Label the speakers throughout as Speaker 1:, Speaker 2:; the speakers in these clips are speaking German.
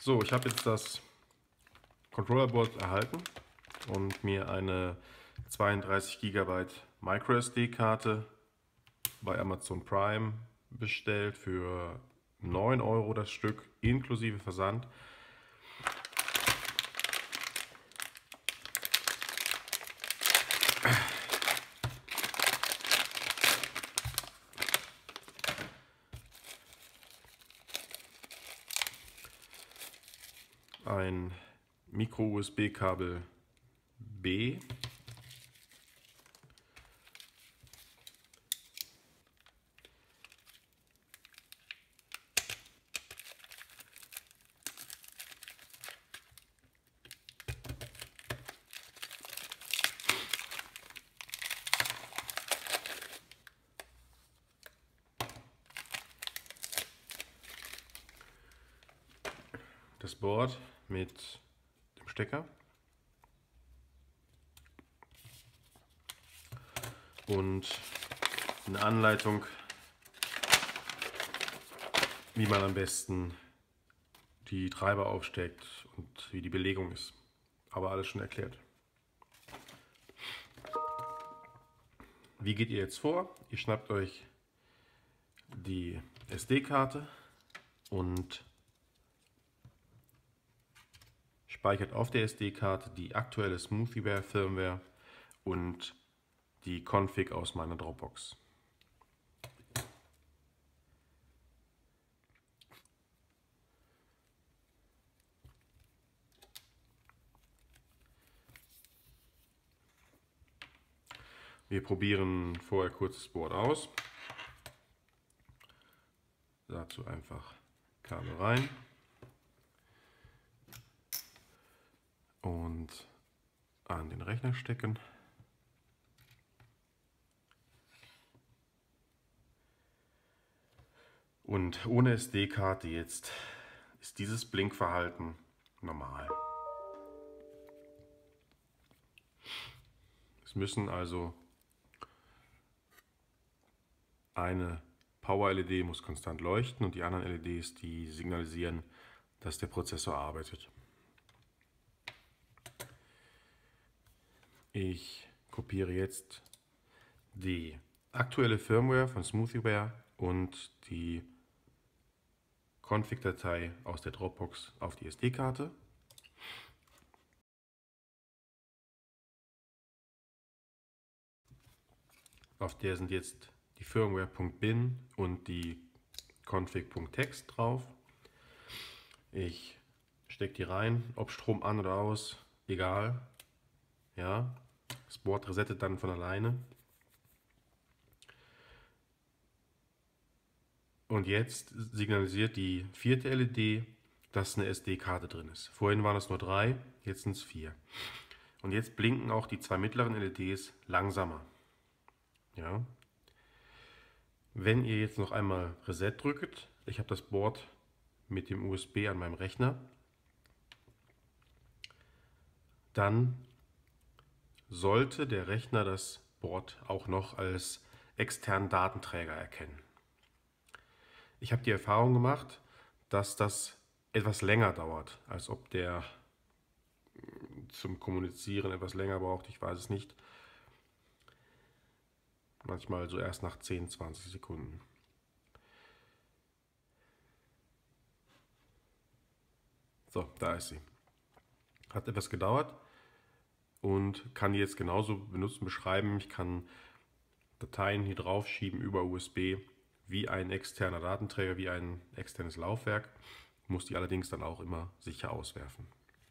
Speaker 1: So, ich habe jetzt das Controllerboard erhalten und mir eine 32 GB MicroSD-Karte bei Amazon Prime bestellt für 9 Euro das Stück inklusive Versand. Ein Micro-USB-Kabel B, das Board mit dem Stecker und eine Anleitung, wie man am besten die Treiber aufsteckt und wie die Belegung ist. Aber alles schon erklärt. Wie geht ihr jetzt vor? Ihr schnappt euch die SD-Karte und speichert auf der SD-Karte die aktuelle SmoothieWare Firmware und die Config aus meiner Dropbox. Wir probieren vorher kurz das Board aus. Dazu einfach Kabel rein und an den Rechner stecken. Und ohne SD-Karte jetzt ist dieses Blinkverhalten normal. Es müssen also eine Power-LED muss konstant leuchten und die anderen LEDs, die signalisieren, dass der Prozessor arbeitet. Ich kopiere jetzt die aktuelle Firmware von SmoothieWare und die Config-Datei aus der Dropbox auf die SD-Karte. Auf der sind jetzt die Firmware.bin und die Config.txt drauf. Ich stecke die rein, ob Strom an oder aus, egal. Ja, das Board resettet dann von alleine. Und jetzt signalisiert die vierte LED, dass eine SD-Karte drin ist. Vorhin waren es nur 3, jetzt sind es 4. Und jetzt blinken auch die zwei mittleren LEDs langsamer. Ja. Wenn ihr jetzt noch einmal Reset drückt, ich habe das Board mit dem USB an meinem Rechner, dann sollte der Rechner das Board auch noch als externen Datenträger erkennen. Ich habe die Erfahrung gemacht, dass das etwas länger dauert, als ob der zum Kommunizieren etwas länger braucht, ich weiß es nicht. Manchmal so erst nach 10, 20 Sekunden. So, da ist sie. Hat etwas gedauert und kann die jetzt genauso benutzen, beschreiben. Ich kann Dateien hier drauf schieben über USB wie ein externer Datenträger, wie ein externes Laufwerk. Muss die allerdings dann auch immer sicher auswerfen.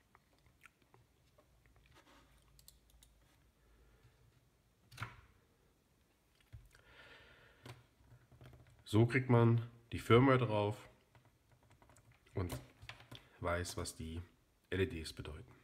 Speaker 1: So kriegt man die Firmware drauf und weiß, was die LEDs bedeuten.